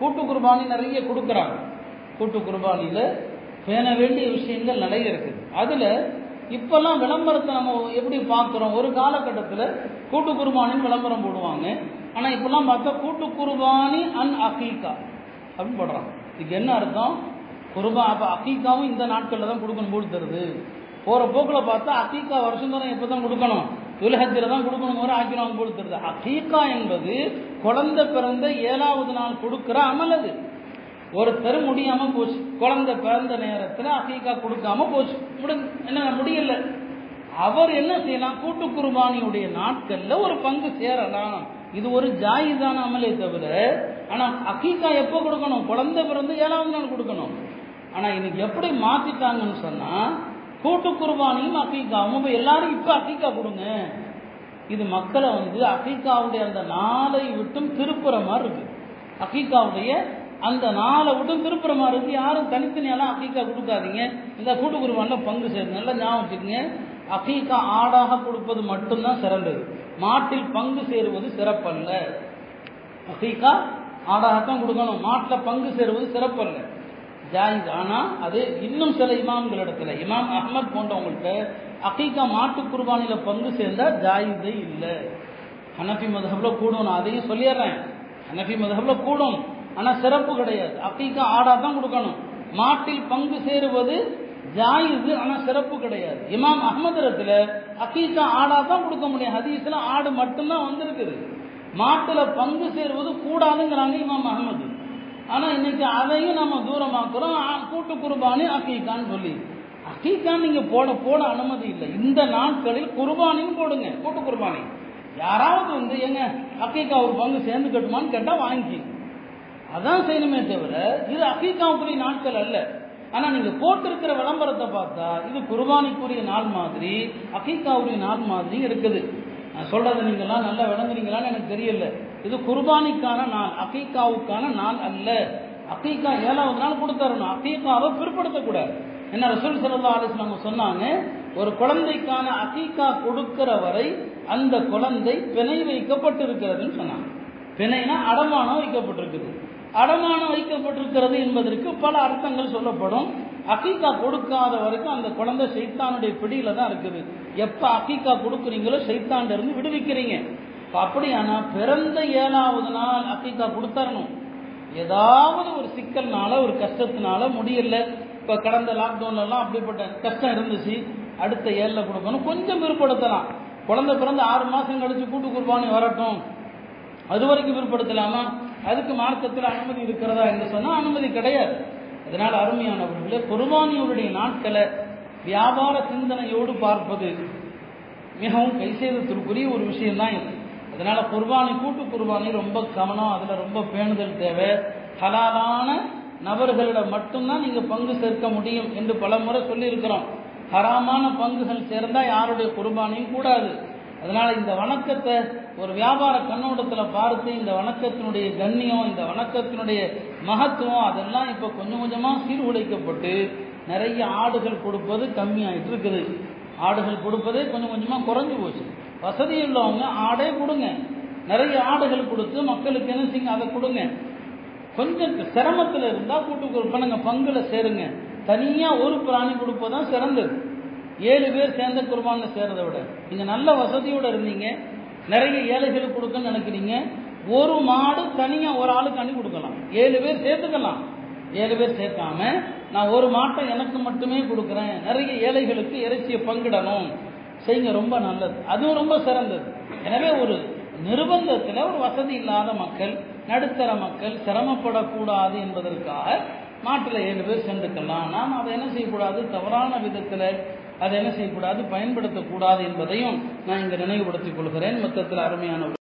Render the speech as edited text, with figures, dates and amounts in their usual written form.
கூட்டு குர்பானி நிறைய கொடுக்குறாங்க. கூட்டு குர்பானியில் பேண வேண்டிய விஷயங்கள் நிறைய இருக்குது. அதில் இப்போல்லாம் விளம்பரத்தை நம்ம எப்படி பார்க்குறோம், ஒரு காலகட்டத்தில் கூட்டு குர்பானின்னு விளம்பரம் போடுவாங்க. ஆனால் இப்போல்லாம் பார்த்தா கூட்டு குர்பானி அன் அகீகா அப்படின்னு போடுறாங்க. இதுக்கு என்ன அர்த்தம்? அப்போ அகீகாவும் இந்த நாட்களில் தான் கொடுக்கணும் போல் தருது. போகிற போக்கில் பார்த்தா அகீகா வருஷந்தோறும் எப்போ தான் கொடுக்கணும், துல்ஹஜ்ஜில் தான் கொடுக்கணும் போது ஆக்கிடுவாங்க போல் தருது. அகீகா என்பது குழந்தை பிறந்த 7வது நாள் கொடுக்குற அமல். அது ஒருத்தர் முடியாமல் போச்சு, குழந்தை பிறந்த நேரத்தில் அகீகா கொடுக்காம போச்சு, என்ன முடியல. அவர் என்ன செய்யலாம், கூட்டு குர்பானியுடைய நாட்களில் ஒரு பங்கு சேரலாம். இது ஒரு ஜாயிஸான அமலே தவிர, ஆனால் அகீகா எப்போ கொடுக்கணும், குழந்தை பிறந்து 7வது நாள் கொடுக்கணும். ஆனால் இன்னைக்கு எப்படி மாற்றிட்டாங்கன்னு சொன்னால், கூட்டு குர்பானியும் அகீகாவும் எல்லாரும் இப்போ அகீகா கொடுங்க. இது மக்களை அகீகாவுடைய அந்த நாளை விட்டும் திருப்புற மாதிரி இருக்கு. அகீகாவுடைய அந்த நாளை விட்டும் திருப்புற மாதிரி இருக்கு. யாரும் தனித்தனியெல்லாம் அகீகா கொடுக்காதீங்க, இந்த கூட்டு குர்பானில் பங்கு சேருங்க. நல்லா ஞாபகம் வச்சுக்கோங்க, அகீகா ஆடாக கொடுப்பது மட்டும்தான் சிறந்தது, மாட்டில் பங்கு சேருவது சிறப்பல்ல. அகீகா ஆடாகத்தான் கொடுக்கணும், மாட்டில் பங்கு சேருவது சிறப்பல்ல, ஜாயிஸ். ஆனால் அது இன்னும் சில இமாம்களிடத்துல, இமாம் அஹ்மத் போன்றவங்கள்ட்ட அகீகா மாட்டு குர்பானியில் பங்கு சேர்ந்தால் ஜாயிஸே இல்லை. ஹனஃபி மதுஹப்ல கூடும், நான் அதையும் சொல்லிடுறேன். ஹனஃபி மதுஹப்ல கூடும், ஆனால் சிறப்பு கிடையாது. அகீகா ஆடா தான் கொடுக்கணும், மாட்டில் பங்கு சேருவது ஜாயிஸ், ஆனால் சிறப்பு கிடையாது. இமாம் அஹ்மதிடத்தில் அகீகா ஆடா தான் கொடுக்க முடியும். ஹதீஸ்ல ஆடு மட்டும்தான் வந்திருக்குது, மாட்டில் பங்கு சேருவது கூடாதுங்கிறாங்க இமாம் அஹ்மது. ஆனால் இன்னைக்கு அதையும் நம்ம தூரமாக்குறோம், கூட்டு குர்பானி அகீகான்னு சொல்லி. அகீகான்னு நீங்கள் போட அனுமதி இல்லை. இந்த நாட்களில் குர்பானின்னு போடுங்க, கூட்டு குர்பானி. யாராவது எங்க அகீகா ஒரு பங்கு சேர்ந்து கட்டுமான்னு கேட்டால் வாங்கி அதான் செய்யணுமே தவிர இது அகீகாவுக்குரிய நாட்கள் அல்ல. ஆனால் நீங்கள் போட்டிருக்கிற விளம்பரத்தை பார்த்தா இது குர்பானிக்குரிய நாள் மாதிரி, அகீகாவுடைய நாள் மாதிரி இருக்குது. நான் சொல்றதை நீங்கள்லாம் நல்லா விளங்குறீங்களான்னு எனக்கு தெரியல. இது குர்பானிக்கான நாள், அகீகாவுக்கான நாள் அல்ல. அகீகா 7வது நாள் கொடுத்தரணும், அகீகாவை பிற்படுத்தக்கூடாது. என்ன ரசூல் ஸல்லல்லாஹு அலைஹி வஸல்லம் சொன்னாங்க, ஒரு குழந்தைக்கான அகீகா கொடுக்கிற வரை அந்த குழந்தை பிணை வைக்கப்பட்டிருக்கிறதுன்னு சொன்னாங்க. பிணைனா அடமானம் வைக்கப்பட்டிருக்குது. அடமானம் வைக்கப்பட்டிருக்கிறது என்பதற்கு பல அர்த்தங்கள் சொல்லப்படும். அகீகா கொடுக்காத வரைக்கும் அந்த குழந்தை சைத்தானுடைய பிடியில தான் இருக்குது. எப்ப அகீகா கொடுக்குறீங்களோ சைத்தான்ல இருந்து விடுவிக்கிறீங்க. அப்படியானா பிறந்த 7வது நாள் அகீகா கொடுத்தரணும். ஏதாவது ஒரு சிக்கல்னால ஒரு கஷ்டத்தினால முடியல, இப்ப கடந்த லாக்டவுன்லாம் அப்படிப்பட்ட கஷ்டம் இருந்துச்சு, அடுத்த 7ல கொடுக்கணும், கொஞ்சம் பிற்படுத்தலாம். குழந்தை பிறந்த 6 மாசம் கழிச்சு கூட்டு குர்பானி வரட்டும், அது வரைக்கும் பிற்படுத்தலாமா? அதுக்கு மார்க்கத்தில் அனுமதி இருக்கிறதா என்று சொன்னால் அனுமதி கிடையாது. அதனால் அருமையானவர்களே, குர்பானியுடைய நாட்களை வியாபார சிந்தனையோடு பார்ப்பது மிகவும் கைசேதத்திற்குரிய ஒரு விஷயம்தான் இது. அதனால குர்பானி, கூட்டு குர்பானி ரொம்ப கவனம், அதில் ரொம்ப பேணுதல் தேவை. ஹலாலான நபர்களிடம் மட்டும்தான் நீங்கள் பங்கு சேர்க்க முடியும் என்று பல முறை சொல்லியிருக்கிறோம். ஹராமான பங்குகள் சேர்ந்தால் யாருடைய குர்பானியும் கூடாது. அதனால இந்த வணக்கத்தை ஒரு வியாபார கண்ணோட்டத்தில் பார்த்து இந்த வணக்கத்தினுடைய கண்ணியம், இந்த வணக்கத்தினுடைய மகத்துவம் அதெல்லாம் இப்போ கொஞ்சம் கொஞ்சமாக சீர்குலைக்கப்பட்டு நிறைய ஆடுகள் கொடுப்பது கம்மியாயிட்டு இருக்குது. ஆடுகள் கொடுப்பதே கொஞ்சம் கொஞ்சமாக குறைஞ்சி போச்சு. வசதி உள்ளவங்க ஆடே கொடுங்க, நிறைய ஆடுகள் கொடுத்து மக்களுக்கு என்ன செய்யுங்க, அதை கொடுங்க. கொஞ்சம் சிரமத்தில் இருந்தால் கூட்டு குர்பானிங்க பங்குல சேருங்க. தனியாக ஒரு பிராணி கொடுப்பதான் சிறந்தது. 7 பேர் சேர்ந்த குர்பானில் சேர்றதை விட நீங்கள் நல்ல வசதியோடு இருந்தீங்க, நிறைய ஏழைகளுக்கு கொடுக்கன்னு நினைக்கிறீங்க, ஒரு மாடு தனியாக ஒரு ஆளுக்கு அணி கொடுக்கலாம், 7 பேர் சேர்த்துக்கலாம். 7 பேர் சேர்க்காம நான் ஒரு மாட்டை எனக்கு மட்டுமே கொடுக்குறேன், நிறைய ஏழைகளுக்கு இறைச்சியை பங்கிடணும் செய்யுங்க, ரொம்ப நல்லது, அதுவும் ரொம்ப சிறந்தது. எனவே ஒரு நிர்பந்தத்தில் ஒரு வசதி இல்லாத மக்கள், நடுத்தர மக்கள் சிரமப்படக்கூடாது என்பதற்காக மாட்டில் 7 பேர் சேர்ந்துக்கலாம். நாம் அதை என்ன செய்யக்கூடாது, தவறான விதத்தில் அதை என்ன செய்யக்கூடாது, பயன்படுத்தக்கூடாது என்பதையும் நான் இங்கே நினைவுபடுத்திக் கொள்கிறேன். மொத்தத்தில் அருமையான